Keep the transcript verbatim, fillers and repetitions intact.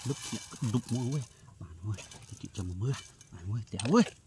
lúc đục mua ơi bạn ơi chị chồng mưa bạn ơi téo ơi